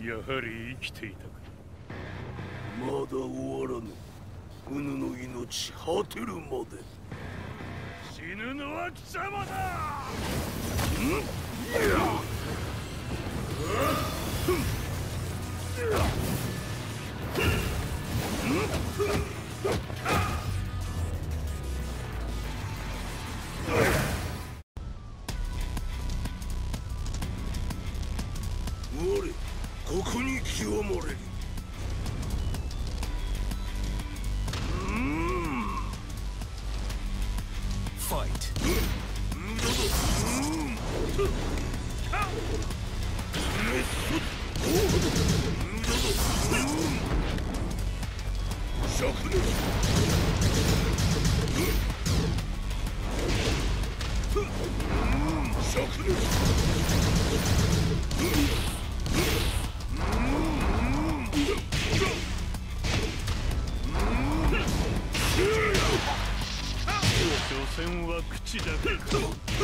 やはり生きていたか。 まだ終わらぬ。うぬの命果てるまで。 死ぬのは貴様だ。 我ここに極まれり。 所詮は口だけか。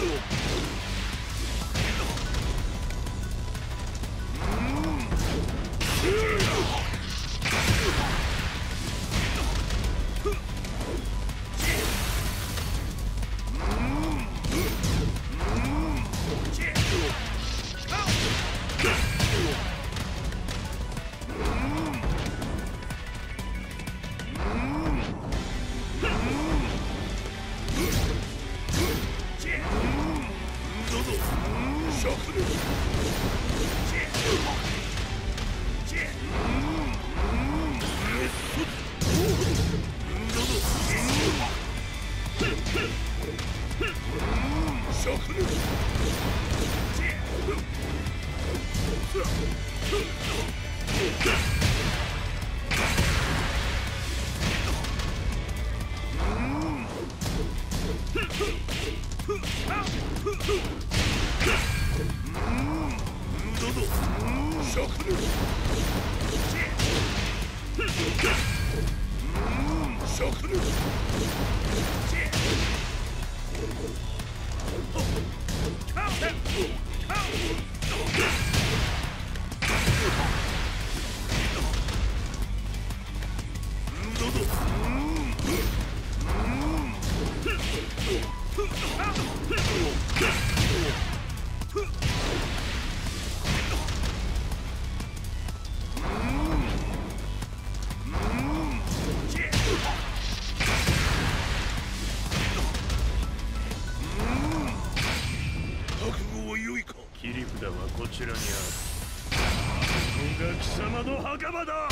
切り札はこちらにある。ここが貴様の墓場だ。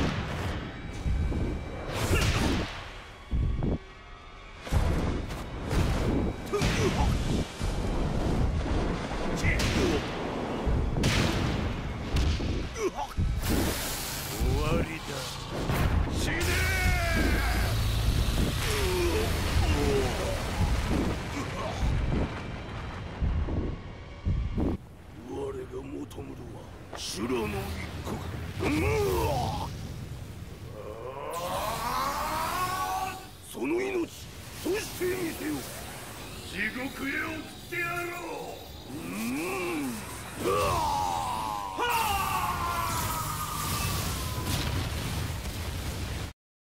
終わりだ。死ね我が求むるは修羅の一刻。その命そしてみせよ。 地獄へ送ってやろう。